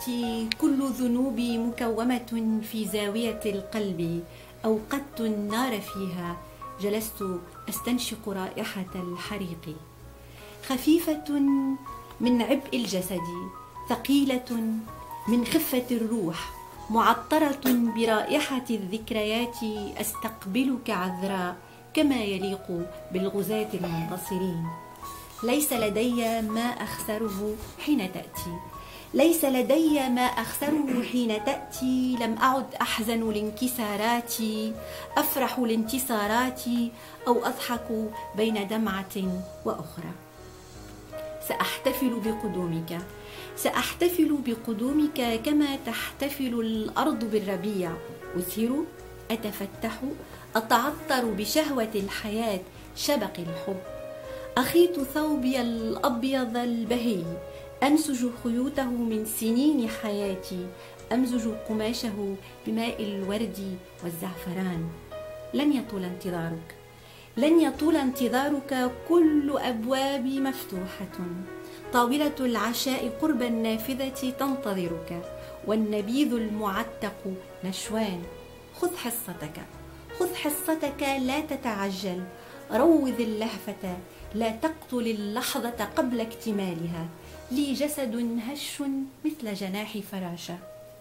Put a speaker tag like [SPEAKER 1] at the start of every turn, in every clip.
[SPEAKER 1] تأتي كل ذنوبي مكومة في زاوية القلب، أوقدت النار فيها، جلست أستنشق رائحة الحريق. خفيفة من عبء الجسد، ثقيلة من خفة الروح، معطرة برائحة الذكريات، أستقبلك عذراء كما يليق بالغزاة المنتصرين. ليس لدي ما أخسره حين تأتي، ليس لدي ما أخسره حين تأتي. لم أعد أحزن لانكساراتي، أفرح لانتصاراتي، أو أضحك بين دمعة وأخرى. سأحتفل بقدومك، سأحتفل بقدومك كما تحتفل الأرض بالربيع. أزهر، أتفتح، أتعطر بشهوة الحياة، شبق الحب. أخيط ثوبي الأبيض البهي، أنسج خيوطه من سنين حياتي، أمزج قماشه بماء الورد والزعفران. لن يطول انتظارك، لن يطول انتظارك، كل أبوابي مفتوحة، طاولة العشاء قرب النافذة تنتظرك، والنبيذ المعتق نشوان. خذ حصتك، خذ حصتك، لا تتعجل، روض اللهفة، لا تقتل اللحظة قبل اكتمالها. لي جسد هش مثل جناح فراشة،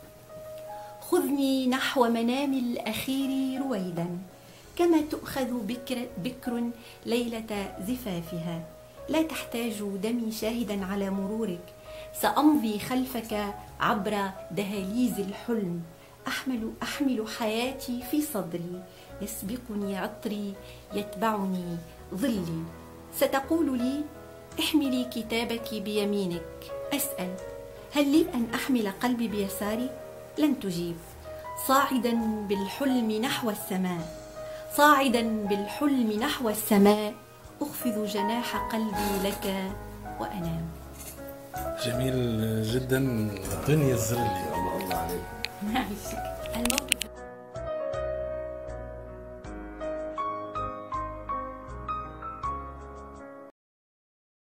[SPEAKER 1] خذني نحو منام الأخير رويدا، كما تؤخذ بكر ليلة زفافها. لا تحتاج دمي شاهدا على مرورك، سأمضي خلفك عبر دهاليز الحلم. أحمل حياتي في صدري، يسبقني عطري، يتبعني ظلي. ستقول لي احملي كتابك بيمينك. أسأل هل لي أن أحمل قلبي بيساري؟ لن تجيب. صاعدا بالحلم نحو السماء، صاعدا بالحلم نحو السماء، أخفض جناح قلبي لك وأنام.
[SPEAKER 2] جميل جدا. دنيا الزرلي،
[SPEAKER 3] الله عليك.